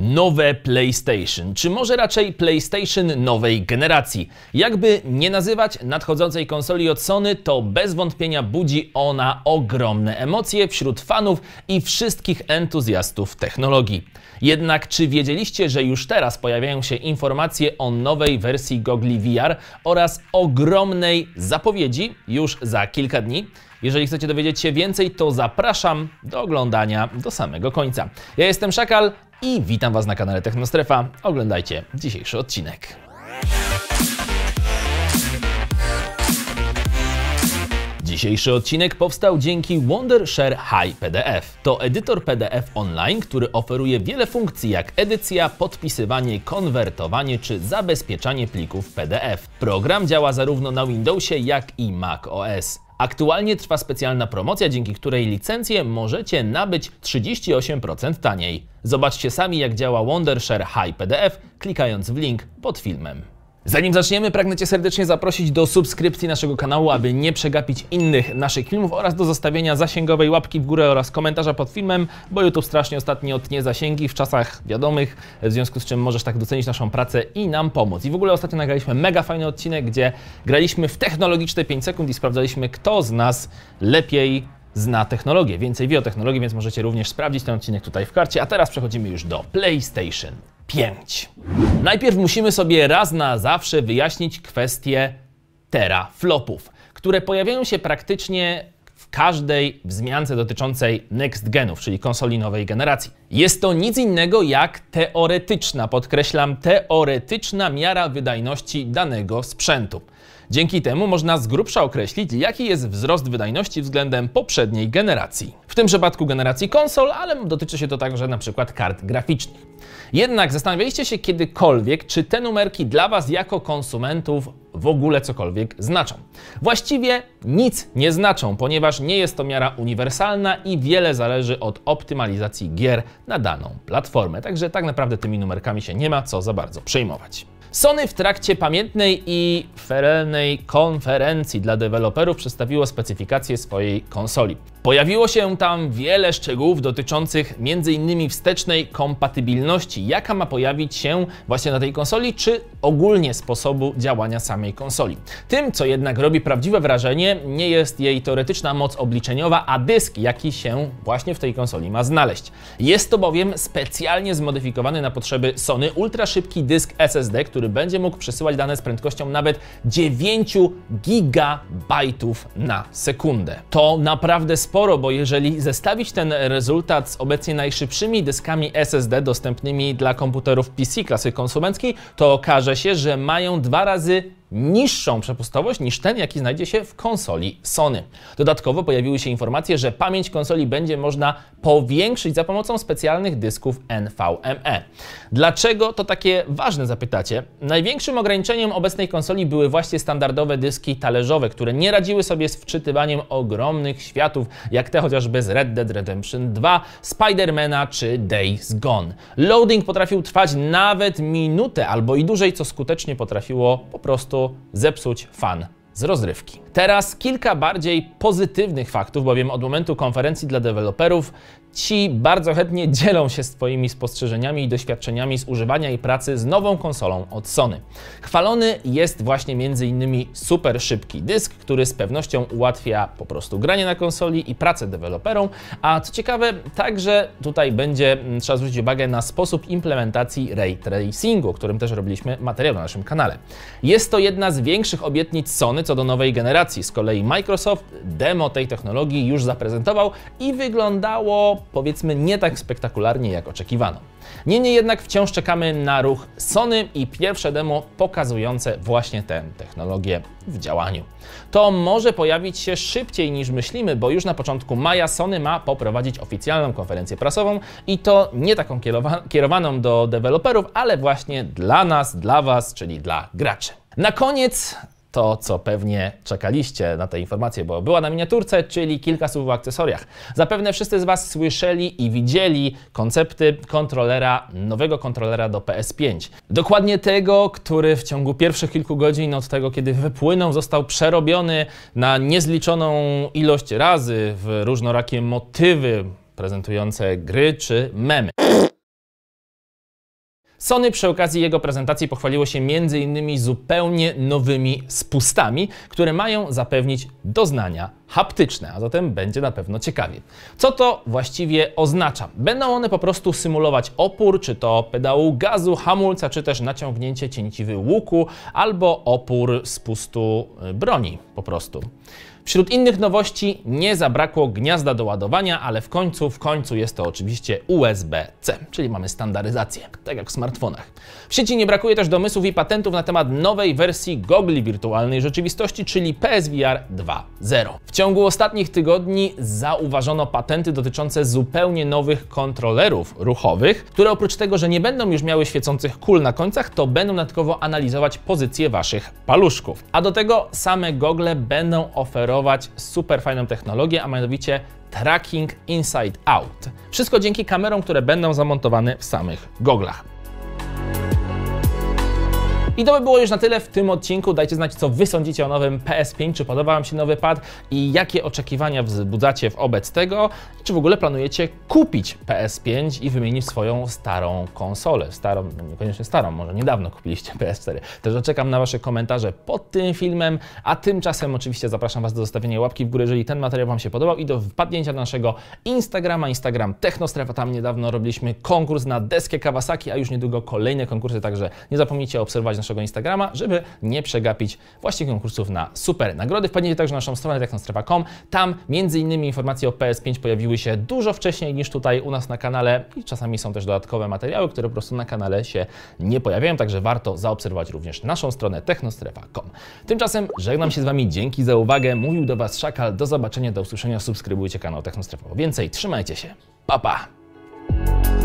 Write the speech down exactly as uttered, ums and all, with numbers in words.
Nowe PlayStation, czy może raczej PlayStation nowej generacji. Jakby nie nazywać nadchodzącej konsoli od Sony, to bez wątpienia budzi ona ogromne emocje wśród fanów i wszystkich entuzjastów technologii. Jednak czy wiedzieliście, że już teraz pojawiają się informacje o nowej wersji gogli V R oraz ogromnej zapowiedzi już za kilka dni? Jeżeli chcecie dowiedzieć się więcej, to zapraszam do oglądania do samego końca. Ja jestem Szakal i witam Was na kanale Technostrefa. Oglądajcie dzisiejszy odcinek. Dzisiejszy odcinek powstał dzięki Wondershare High P D F. To edytor P D F online, który oferuje wiele funkcji jak edycja, podpisywanie, konwertowanie czy zabezpieczanie plików P D F. Program działa zarówno na Windowsie, jak i macOS. Aktualnie trwa specjalna promocja, dzięki której licencję możecie nabyć trzydzieści osiem procent taniej. Zobaczcie sami, jak działa Wondershare High P D F, klikając w link pod filmem. Zanim zaczniemy, pragnę Cię serdecznie zaprosić do subskrypcji naszego kanału, aby nie przegapić innych naszych filmów oraz do zostawienia zasięgowej łapki w górę oraz komentarza pod filmem, bo YouTube strasznie ostatnio tnie zasięgi w czasach wiadomych, w związku z czym możesz tak docenić naszą pracę i nam pomóc. I w ogóle ostatnio nagraliśmy mega fajny odcinek, gdzie graliśmy w technologiczne pięć sekund i sprawdzaliśmy, kto z nas lepiej zna technologię, więcej wie o technologii, więc możecie również sprawdzić ten odcinek tutaj w karcie. A teraz przechodzimy już do PlayStation pięć. Najpierw musimy sobie raz na zawsze wyjaśnić kwestię teraflopów, które pojawiają się praktycznie w każdej wzmiance dotyczącej next genów, czyli konsoli nowej generacji. Jest to nic innego jak teoretyczna, podkreślam, teoretyczna miara wydajności danego sprzętu. Dzięki temu można z grubsza określić, jaki jest wzrost wydajności względem poprzedniej generacji. W tym przypadku generacji konsol, ale dotyczy się to także na przykład kart graficznych. Jednak zastanawialiście się kiedykolwiek, czy te numerki dla Was jako konsumentów w ogóle cokolwiek znaczą? Właściwie nic nie znaczą, ponieważ nie jest to miara uniwersalna i wiele zależy od optymalizacji gier na daną platformę. Także tak naprawdę tymi numerkami się nie ma co za bardzo przejmować. Sony w trakcie pamiętnej i ferelnej konferencji dla deweloperów przedstawiło specyfikację swojej konsoli. Pojawiło się tam wiele szczegółów dotyczących między innymi wstecznej kompatybilności, jaka ma pojawić się właśnie na tej konsoli, czy ogólnie sposobu działania samej konsoli. Tym, co jednak robi prawdziwe wrażenie, nie jest jej teoretyczna moc obliczeniowa, a dysk, jaki się właśnie w tej konsoli ma znaleźć. Jest to bowiem specjalnie zmodyfikowany na potrzeby Sony ultraszybki dysk S S D, który będzie mógł przesyłać dane z prędkością nawet dziewięć gigabajtów na sekundę. To naprawdę sporo, bo jeżeli zestawić ten rezultat z obecnie najszybszymi dyskami S S D dostępnymi dla komputerów P C klasy konsumenckiej, to okaże się, że mają dwa razy niższą przepustowość niż ten, jaki znajdzie się w konsoli Sony. Dodatkowo pojawiły się informacje, że pamięć konsoli będzie można powiększyć za pomocą specjalnych dysków N V M e. Dlaczego to takie ważne, zapytacie? Największym ograniczeniem obecnej konsoli były właśnie standardowe dyski talerzowe, które nie radziły sobie z wczytywaniem ogromnych światów, jak te chociażby z Red Dead Redemption dwa, Spidermana czy Days Gone. Loading potrafił trwać nawet minutę albo i dłużej, co skutecznie potrafiło po prostu zepsuć fan z rozrywki. Teraz kilka bardziej pozytywnych faktów, bowiem od momentu konferencji dla deweloperów ci bardzo chętnie dzielą się swoimi spostrzeżeniami i doświadczeniami z używania i pracy z nową konsolą od Sony. Chwalony jest właśnie m.in. super szybki dysk, który z pewnością ułatwia po prostu granie na konsoli i pracę deweloperom, a co ciekawe, także tutaj będzie trzeba zwrócić uwagę na sposób implementacji ray tracingu, o którym też robiliśmy materiał na naszym kanale. Jest to jedna z większych obietnic Sony co do nowej generacji. Z kolei Microsoft demo tej technologii już zaprezentował i wyglądało, powiedzmy, nie tak spektakularnie, jak oczekiwano. Niemniej jednak wciąż czekamy na ruch Sony i pierwsze demo pokazujące właśnie tę technologię w działaniu. To może pojawić się szybciej niż myślimy, bo już na początku maja Sony ma poprowadzić oficjalną konferencję prasową i to nie taką kierowaną do deweloperów, ale właśnie dla nas, dla Was, czyli dla graczy. Na koniec to, co pewnie czekaliście na tę informację, bo była na miniaturce, czyli kilka słów o akcesoriach. Zapewne wszyscy z Was słyszeli i widzieli koncepty kontrolera, nowego kontrolera do P S pięć. Dokładnie tego, który w ciągu pierwszych kilku godzin od tego, kiedy wypłynął, został przerobiony na niezliczoną ilość razy w różnorakie motywy prezentujące gry czy memy. Sony przy okazji jego prezentacji pochwaliło się między innymi zupełnie nowymi spustami, które mają zapewnić doznania haptyczne, a zatem będzie na pewno ciekawie. Co to właściwie oznacza? Będą one po prostu symulować opór, czy to pedału gazu, hamulca, czy też naciągnięcie cięciwy łuku, albo opór spustu broni po prostu. Wśród innych nowości nie zabrakło gniazda do ładowania, ale w końcu, w końcu jest to oczywiście U S B C, czyli mamy standaryzację, tak jak w smartfonach. W sieci nie brakuje też domysłów i patentów na temat nowej wersji gogli wirtualnej rzeczywistości, czyli P S V R dwa zero. W ciągu ostatnich tygodni zauważono patenty dotyczące zupełnie nowych kontrolerów ruchowych, które oprócz tego, że nie będą już miały świecących kul na końcach, to będą dodatkowo analizować pozycję waszych paluszków. A do tego same gogle będą oferować super fajną technologię, a mianowicie tracking inside out. Wszystko dzięki kamerom, które będą zamontowane w samych goglach. I to by było już na tyle w tym odcinku. Dajcie znać, co Wy sądzicie o nowym P S pięć, czy podoba Wam się nowy pad i jakie oczekiwania wzbudzacie wobec tego, czy w ogóle planujecie kupić P S pięć i wymienić swoją starą konsolę. Starą, niekoniecznie starą, może niedawno kupiliście P S cztery. Także czekam na Wasze komentarze pod tym filmem, a tymczasem oczywiście zapraszam Was do zostawienia łapki w górę, jeżeli ten materiał Wam się podobał i do wpadnięcia do naszego Instagrama, Instagram Technostrefa. Tam niedawno robiliśmy konkurs na deskę Kawasaki, a już niedługo kolejne konkursy, także nie zapomnijcie obserwować naszego Instagrama, żeby nie przegapić właśnie konkursów na super nagrody. Wpadnijcie także na naszą stronę technostrefa kropka com. Tam między innymi informacje o P S pięć pojawiły się dużo wcześniej niż tutaj u nas na kanale i czasami są też dodatkowe materiały, które po prostu na kanale się nie pojawiają, także warto zaobserwować również naszą stronę technostrefa kropka com. Tymczasem żegnam się z Wami, dzięki za uwagę. Mówił do Was Szakal, do zobaczenia, do usłyszenia, subskrybujcie kanał Technostrefa po więcej, trzymajcie się, pa pa!